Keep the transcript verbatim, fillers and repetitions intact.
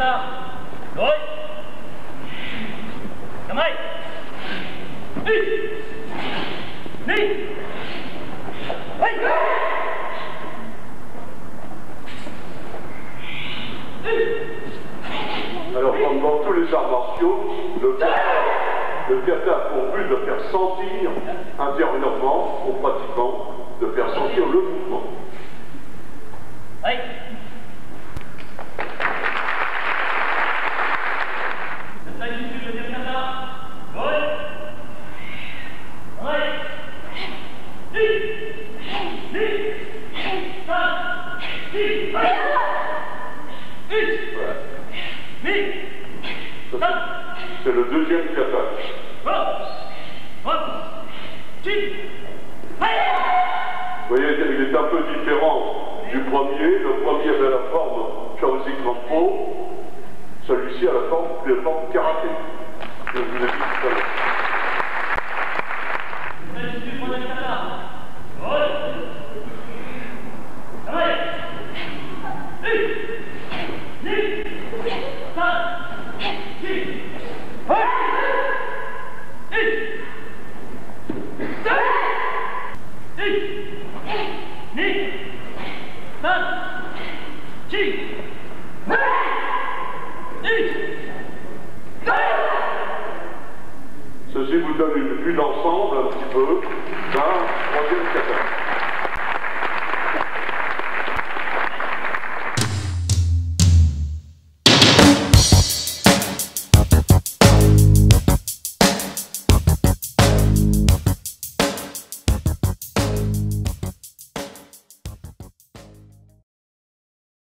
Alors, comme dans tous les arts martiaux, le kata, le kata a pour but de faire sentir intérieurement aux pratiquants, de faire sentir le mouvement. Oui. C'est le deuxième kata. Vous voyez, il est un peu différent du premier. Le premier avait la forme Shaoxing Krampo. Celui-ci a la forme, la forme karaté. Je vous ai dit tout à l'heure. Ceci vous donne une vue d'ensemble un petit peu